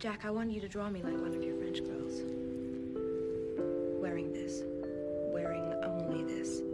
Jack, I want you to draw me like one of your French girls. Wearing this. Wearing only this.